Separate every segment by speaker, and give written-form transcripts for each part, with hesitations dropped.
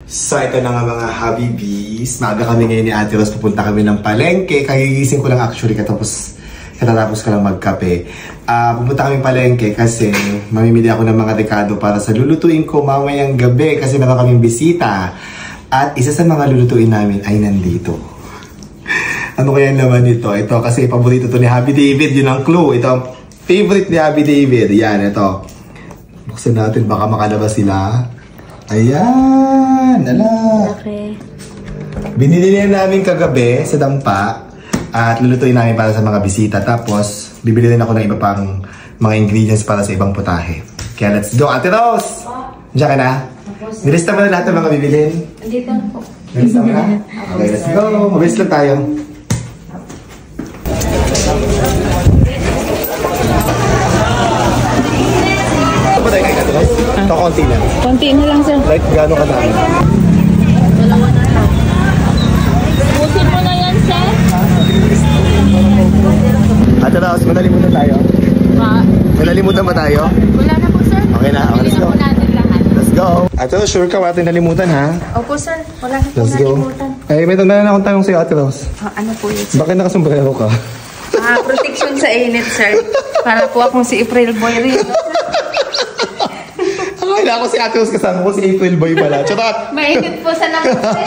Speaker 1: So ito na nga mga Habibis. Maaga kami ngayon ni Ate Rose. Pupunta kami ng palengke. Kagigising ko lang actually katatapos ko lang magkape. Pupunta kami palengke kasi mamimili ako ng mga rekado para sa lulutuin ko mamayang gabi kasi meron kaming bisita. At isa sa mga lulutuin namin ay nandito. Ano kaya naman ito? Ito kasi paborito to ni Happy David. Yun ang clue. Ito ang favorite ni Happy David. Yan, ito. Buksan natin baka makalabas sila. Ayan! Ala!
Speaker 2: Okay.
Speaker 1: Binili na namin kagabi sa dampa at lulutuin namin para sa mga bisita. Tapos, bibili rin ako ng iba pang mga ingredients para sa ibang putahe. Kaya let's go! Ate Rose! Diyan ka na? Nilista mo na lahat ng mga bibilhin?
Speaker 2: Dito na po.
Speaker 1: Nilista mo na? Okay, let's go! Mabilis lang tayo. Ito ba tayo kayo, Ate Rose? Ito konti lang.
Speaker 2: Konti na lang, sir.
Speaker 1: Like, gano'n ka namin?
Speaker 2: Pusin mo na yan, sir.
Speaker 1: Ate Rose, manalimutan tayo? Manalimutan ba tayo?
Speaker 2: Wala na po, sir.
Speaker 1: Okay na, okay, let's go.
Speaker 2: natin lahat.
Speaker 1: Let's go. Ate Rose, sure ka wala tayong nalimutan, ha?
Speaker 2: Opo, sir. Wala na po
Speaker 1: Let's go.
Speaker 2: nalimutan.
Speaker 1: Eh, may tanda na akong tanong sa'yo, Ate Rose.
Speaker 2: Ano po yun, sir?
Speaker 1: Bakit nakasombrero ka?
Speaker 2: Protection sa init, sir. Para po akong si April Boy rin.
Speaker 1: Akala ko si Ate Rose kasama ko si April Boy pala. Charot!
Speaker 2: Mainit po sa lamang, sir.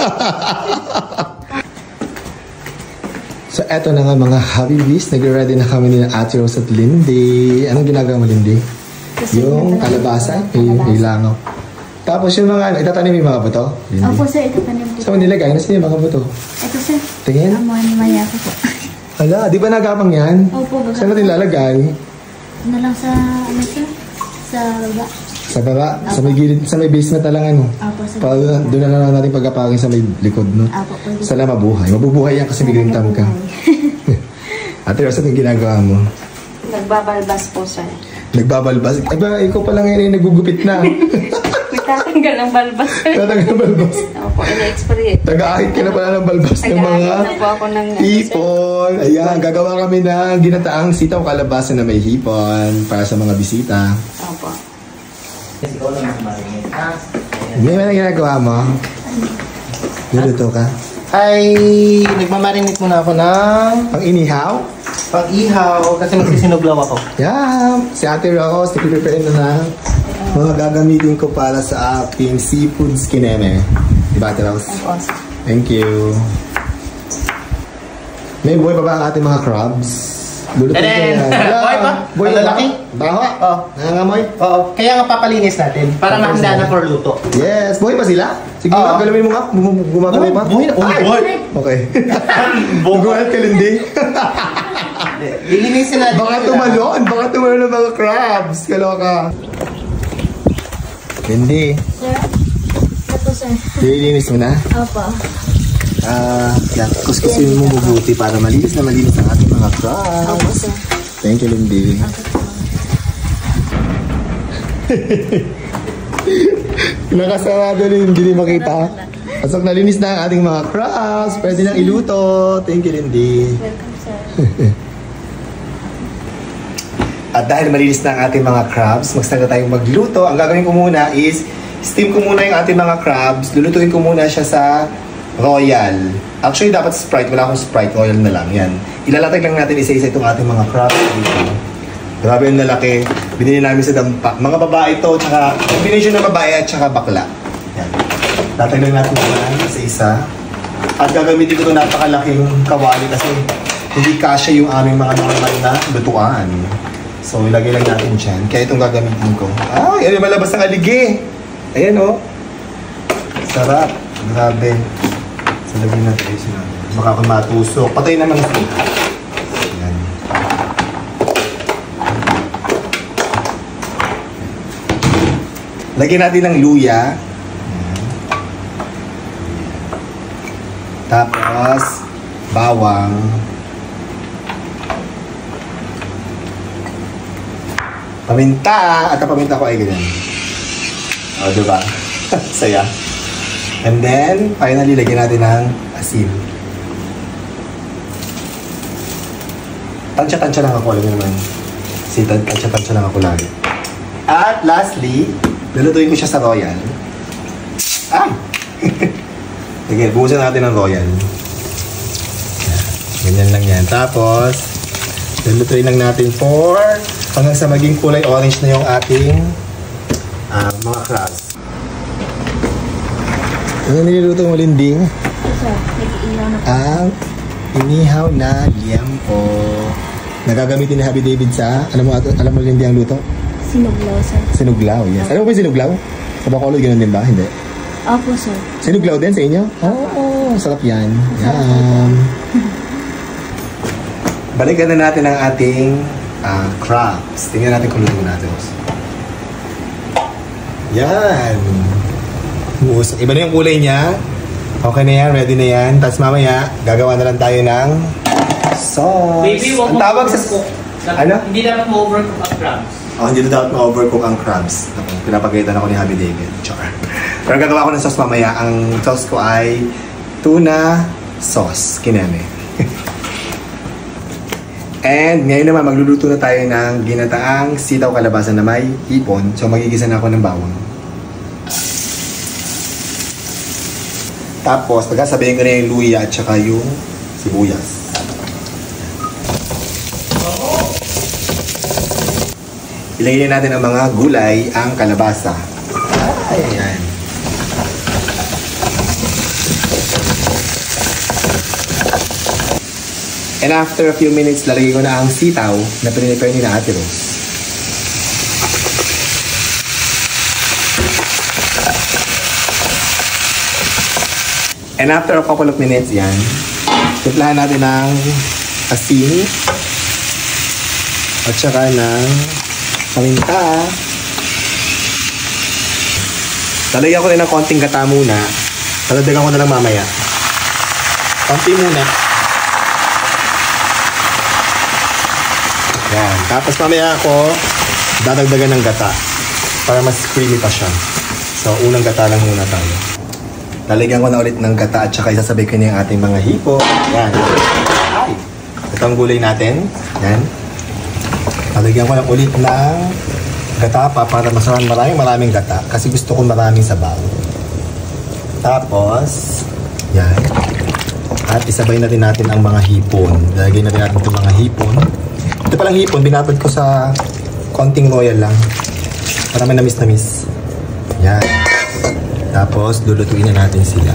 Speaker 1: So, eto na nga mga Habibis. Nag-ready na kami ni Ate Rose at Lindy. Anong ginagawa mo, Lindy? Yung kalabasa, may langaw. Tapos yung mga, itatanim yung mga buto?
Speaker 2: Opo, sir. Itatanim po.
Speaker 1: Saan mo nilagay? Nasaan yung mga buto?
Speaker 2: Ito, sir.
Speaker 1: Tingin?
Speaker 2: Maya ko po.
Speaker 1: Hala, di ba nagapang yan?
Speaker 2: Opo, gagapang.
Speaker 1: Saan natin lalagay?
Speaker 2: Ano lang sa, ano, sir? Sa baba.
Speaker 1: Sa baba? Sa may gilid, sa may basement na lang ano?
Speaker 2: Opo, sir.
Speaker 1: Doon na lang natin pagkapagin sa may likod, no?
Speaker 2: Opo, pwede.
Speaker 1: Sana mabuhay. Mabubuhay yan kasi may green thumb ka. Ate Rose, anong ginagawa mo?
Speaker 2: Nagbabalbas po, sir.
Speaker 1: Nagbabalbas? Aba, ikaw pa lang ngayon ay nagugupit na.
Speaker 2: Tatanggal ang balbas, sir.
Speaker 1: Tatanggal ng balbas.
Speaker 2: Opo, in-experience.
Speaker 1: Taga-ahit ka na pala ng balbas ng mga
Speaker 2: Nag-aahit na po ako ng
Speaker 1: hipon. Ayan, gagawa kami ng ginataang sitaw kalabasa na may hipon para sa mga bisita.
Speaker 2: Opo.
Speaker 1: May mga ginagawa mo? Niluto ka?
Speaker 3: Ay, nagmamarinate muna ako ng
Speaker 1: Pang-inihaw?
Speaker 3: pang-ihaw kasi magsisinuglaw ako.
Speaker 1: Yeah, si Ate Rose, nag-prepare na mga gagamitin ko para sa aking seafood skineme. Diba, Ate Rose?
Speaker 2: Opo.
Speaker 1: Thank you. May buhay pa ba ang ating mga crabs? Lulutin ko yan.
Speaker 3: Buhay pa?
Speaker 1: Buhay
Speaker 3: Ang lalaki?
Speaker 1: Baho?
Speaker 3: Oo.
Speaker 1: Nangangamoy?
Speaker 3: Oo, kaya nga papalinis natin para mahanda na for luto.
Speaker 1: Yes. Buhay pa sila? Sige,
Speaker 3: Oo.
Speaker 1: galawin mo nga. Gumagawin pa?
Speaker 3: Buhay na. Buhay.
Speaker 1: Okay. Gumagal ka, Lindy.
Speaker 3: Lilinisin natin.
Speaker 1: Baka tumalon. Baka tumalon ng mga crabs. Kaloka. Lindy,
Speaker 2: Sir? Ito, sir.
Speaker 1: lilinis mo na?
Speaker 2: Opo.
Speaker 1: Yan. Kuskusin mo mabuti para malinis na malinis ang ating mga crabs.
Speaker 2: Opo, sir.
Speaker 1: Thank you, Lindy. Nakasarado rin, hindi makita. Pasok na linis na ang ating mga crabs. Pwede nang iluto. Thank you, Lindy.
Speaker 2: Welcome, sir.
Speaker 1: At dahil malinis na ang ating mga crabs, mag-start na tayong magluto. Ang gagawin ko muna is, steam ko muna yung ating mga crabs. Lulutuin ko muna siya sa Royal. Actually, dapat Sprite. Wala akong Sprite. Royal na lang. Yan. Ilalatag lang natin isa-isa itong ating mga crabs. Grabe yung lalaki. Binili namin sa dampa. Mga babae ito, tsaka combination ng babae at tsaka bakla. Yan. Latag lang natin yan isa-isa. At gagamitin ko itong napakalaking kawali kasi hindi kasya yung aming mga normal na lutuan. So, ilagay lang natin dyan. Kaya itong gagamitin ko. Ay, ano malabas ng aligi. Ayan, oh. Sarap. Grabe. So, lagyan natin ito natin. Baka kung matusok. Patay naman ito. Ayan. Lagyan natin ng luya. Ayan. Tapos, bawang. Paminta! At ang paminta ko ay ganyan. O, diba? Saya. And then, finally, lagyan natin ng asin. Tansya-tansya lang ako. Alam mo naman. Kasi tansya-tansya lang ako lagi. At lastly, lulutuin ko siya sa Royal. Ay! Sige, buhusan natin ng royal. Ganyan lang yan. Tapos, lulutuin lang natin for hanggang sa maging kulay orange na yung ating mga crabs. Ano niluluto mo, Linding?
Speaker 2: Sir, nag-iilaw na po.
Speaker 1: Ang inihaw na liempo. Nagagamitin ni Happy David sa, alam mo Linding ang luto?
Speaker 2: Sinuglaw, sir.
Speaker 1: Sinuglaw, yes. Alam mo ba yung sinuglaw? Sa Bacolod, ganun din ba? Hindi.
Speaker 2: Opo, sir.
Speaker 1: Sinuglaw din sa inyo? Oo, sarap yan. Yan. Balikan na natin ang ating crabs. Tingnan natin kung luto natin. Yan. Iba na yung kulay niya. Okay na yan, ready na yan. Tapos mamaya, gagawa na lang tayo ng sauce.
Speaker 4: Baby, wag
Speaker 1: ang tawag sa... Ano?
Speaker 4: Hindi dapat ma-overcook ang crabs.
Speaker 1: Hindi na dapat ma-overcook ang crabs. Pinapagalitan ako ni Happy David. Char. Pero gagawa ko ng sauce mamaya. Ang sauce ko ay tuna sauce. Kineme. And ngayon naman, magluluto na tayo ng ginataang sitaw kalabasa na may hipon. So magigisa na ako ng bawang. Tapos, pagkasabihin ko na yung luya at saka yung sibuyas. Ilagay natin ang mga gulay, ang kalabasa. Ayan. And after a few minutes, lalagay ko na ang sitaw na pinipare ni na Ate Rose. And after a couple of minutes, yan, timplahan natin ng asin at saka ng paminta. Lalagyan ko rin ng konting gata muna. Taladagan ko na lang mamaya. Konti muna. Yan. Tapos mamaya ako dadagdagan ng gata para mas creamy pa siya. So, unang gata lang muna tayo. Lalagyan ko na ulit ng gata at saka isasabay ko na yung ating mga hipo. Yan. Ay! Ito ang gulay natin. Yan. Lalagyan ko lang ulit ng gata pa para maraming gata. Kasi gusto ko maraming sabaw. Tapos, yan. At isabay na rin natin ang mga hipon. Lalagyan natin itong mga hipon. Ito palang hipon, binabad ko sa konting royal lang. Para may namis-namis. Yan. Tapos, lulutuin na natin sila.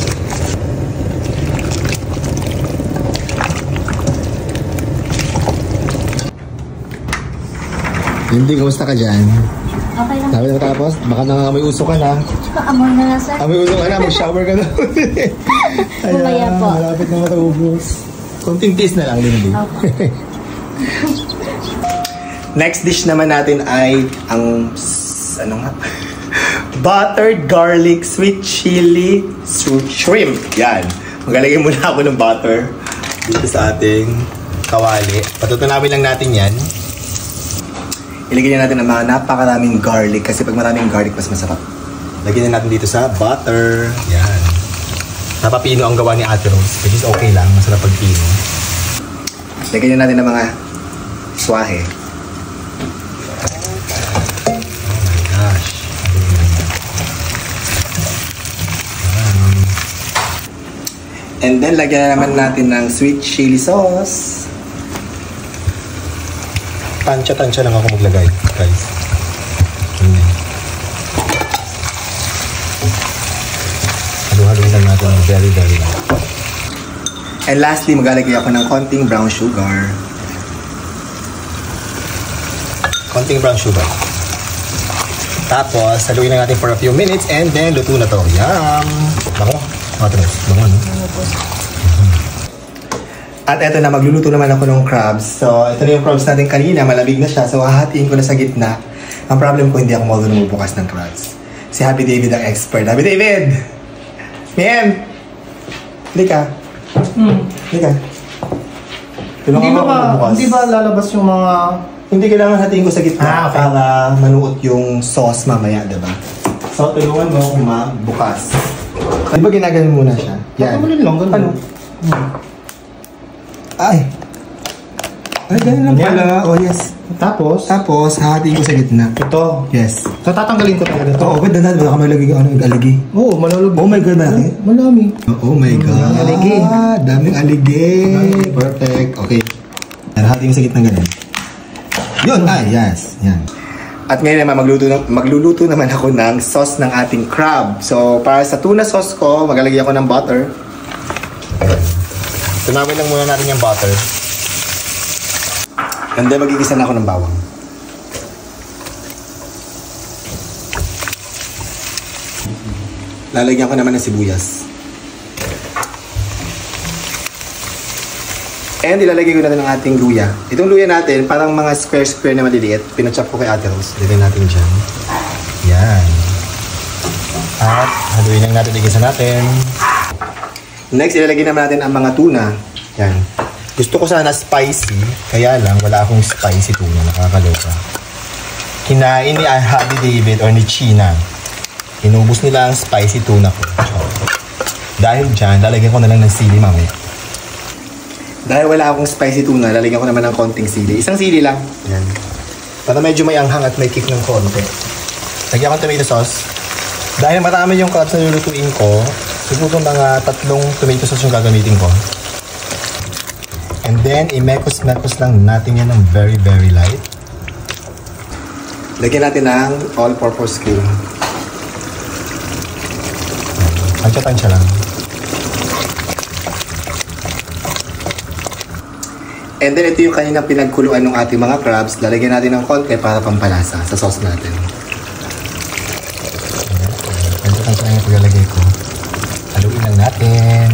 Speaker 1: Hindi, kamusta ka dyan?
Speaker 2: Okay lang.
Speaker 1: Sabi na tapos, baka nangangamoy uso ka na.
Speaker 2: Tsaka amoy na nga, sir.
Speaker 1: Amoy uso ka na, mag-shower ka na.
Speaker 2: Bumaya po.
Speaker 1: Malapit na mataubos. Konting tiis na lang din.
Speaker 2: Okay.
Speaker 1: Next dish naman natin ay ang, ano nga? Buttered garlic sweet chili shrimp. Yan. Magalagay muna ako ng butter dito sa ating kawali. Patutunawin lang natin yan. Ilagay na natin ang mga napakaraming garlic kasi pag maraming garlic mas masarap. Lagyan na natin dito sa butter. Yan. Napapino ang gawa ni Ate Rose. Which is okay lang. Masarap pag pino. Lagyan na natin ang mga swahe. And then, lagyan na naman natin ng sweet chili sauce. Tansya-tansya lang ako maglagay, guys. Halu-haluin lang natin ng very lang. And lastly, maglalagay ako ng konting brown sugar. Konting brown sugar. Tapos, haluin na natin for a few minutes and then luto na to. Yum! Bango. Bango, no? At eto na, magluluto naman ako ng crabs. So, ito na yung crabs natin kanina. Malamig na siya. So, hahatiin ko na sa gitna. Ang problem ko, hindi ako marunong magbukas ng crabs. Si Happy David ang expert. Happy David! Miem! Hindi ka. Hindi ka.
Speaker 3: Hindi ba lalabas yung mga...
Speaker 1: Hindi kailangan hatiin ko sa gitna
Speaker 3: okay.
Speaker 1: para manuot yung sauce mamaya, diba? So, tulungan mo akong magbukas. Di ba ginaganon muna siya? Yan.
Speaker 3: Pagkakulin lang, ganun.
Speaker 1: Ano? Ay! Ay, ganun lang pala. Oh, yes.
Speaker 3: Tapos,
Speaker 1: hahatiin ko sa gitna.
Speaker 3: ito.
Speaker 1: Yes.
Speaker 3: So, tatanggalin ko talaga ito.
Speaker 1: Oo, ba't dandan? Baka malagay ka aligi.
Speaker 3: Oo, malalog.
Speaker 1: Oh my God, malaki.
Speaker 3: Malami.
Speaker 1: Oh my God.
Speaker 3: Daming aligi.
Speaker 1: Daming aligi. Perfect. Okay. Hahatiin ko sa gitna ganun. Yun. Yes. Yan. At ngayon naman, magluluto naman ako ng sauce ng ating crab. So, para sa tuna sauce ko, maglalagay ako ng butter. Tunawin lang muna natin yung butter. And then, magigisa na ako ng bawang. Lalagyan ko naman ng sibuyas. And ilalagay ko natin ang ating luya. Itong luya natin, parang mga square-square na maliliit. Pinachop ko kay Ate Rose. Lagay natin dyan. Yan. At haluin lang natin, igisa natin. Next, ilalagay naman natin ang mga tuna. Yan. Gusto ko sana spicy, kaya lang wala akong spicy tuna. Nakakaloka. Kinain ni Happy David or ni China. Inubos nila ang spicy tuna ko. Dahil dyan, lalagyan ko na lang ng sili mamaya. Dahil wala akong spicy tuna, lalagyan ko naman ng konting sili. Isang sili lang. Yan. Para medyo may anghang at may kick ng konti. Lagyan ko ng tomato sauce. Dahil marami yung crabs na lulutuin ko, siguro mga 3 tomato sauce yung gagamitin ko. And then, imekos-mekos lang natin yan ng very, very light. Lagyan natin ng all-purpose cream. Tansya-tansya lang. And then, ito yung kaninang pinagkuluan ng ating mga crabs. Lalagyan natin ng konti para pampalasa sa sauce natin. Tansya-tansya lang yung paglalagay ko. Haluin lang natin.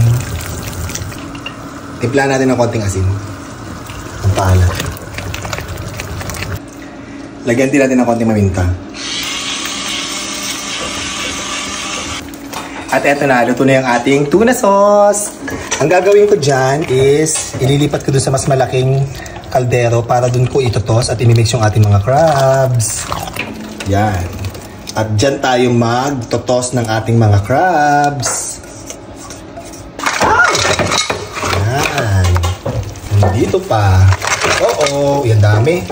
Speaker 1: Timpla natin ng konting asin. Ang paalat. Lagyan din natin ng konting maminta. At eto na, luto na yung ating tuna sauce. Ang gagawin ko dyan is, ililipat ko dun sa mas malaking kaldero para dun ko itotos at inimix yung ating mga crabs. Yan. At dyan tayo magtotos ng ating mga crabs. Yan. Nandito pa. Oo, yan dami.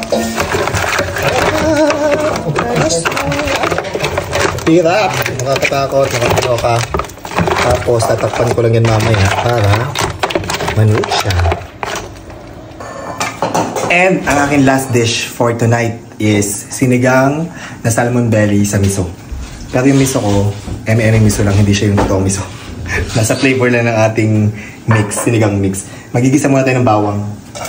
Speaker 1: Hirap. Nakakatakot, nakakaloka. Tapos, tatakpan ko lang yan mamaya para manood siya. And ang aking last dish for tonight is sinigang na salmon belly sa miso. Pero yung miso ko, miso lang, hindi siya yung totoong miso. Nasa flavor lang ng ating mix, sinigang mix. Magigisa muna tayo ng bawang.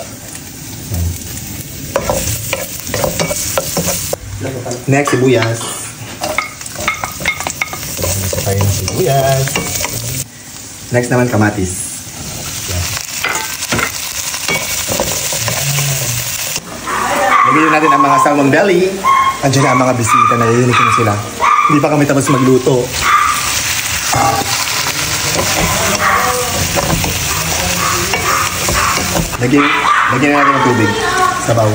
Speaker 1: Next, sibuyas. Tayo ng sibuyas. Next naman, kamatis. Lagyan natin ang mga salmon belly. Andiyan na ang mga bisita. Nalilinig ko na sila. Hindi pa kami tapos magluto. Lagyan na natin ng tubig. Sabaw.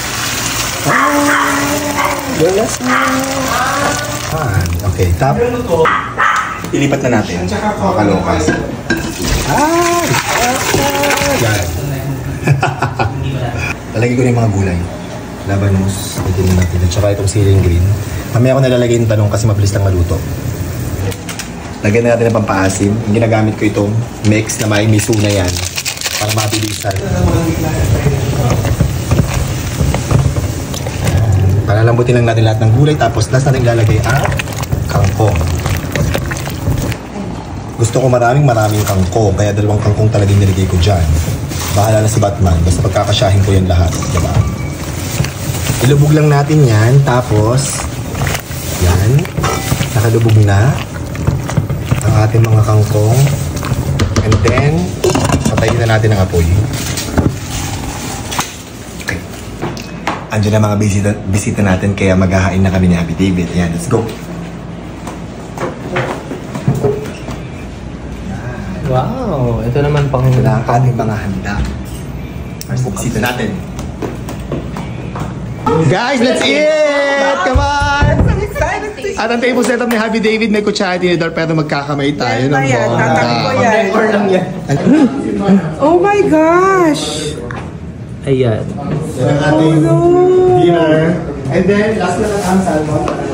Speaker 1: Okay, tap. Ilipat na natin. Makakalokas. Yan. Lalagay ko na yung mga gulay. Labanos. Lagyan na natin. At saka itong siling green. Mamaya ako nalalagay yung tanong kasi mabilis lang maluto. Lagyan na natin ng pampaasim. Yung ginagamit ko itong mix na may miso na yan. Para mabilisan. Palalambutin lang natin lahat ng gulay. Tapos last natin ilalagay ang kangkong. Gusto ko maraming kangkong. Kaya 2 kangkong talaga yung nilagay ko dyan. Bahala na si Batman. Basta pagkakasyahin ko yan lahat. Diba? Ilubog lang natin yan. Tapos, yan. Nakalubog na ang ating mga kangkong. And then, patayin na natin ang apoy. Okay. Andiyan na mga bisita natin. Kaya maghahain na kami ni Happy David. Ayan, let's go.
Speaker 3: Wow, ito naman pang...
Speaker 1: Ito na ang ating mga handa. Bisita natin. Guys, let's eat! Come on! At ang table setup ni Happy David, may kutsara tinidor pero magkakamay tayo ng bongga.
Speaker 5: Oh my gosh!
Speaker 3: Ayan.
Speaker 1: Yan ang ating dinner. And then, last na lang ang salmon.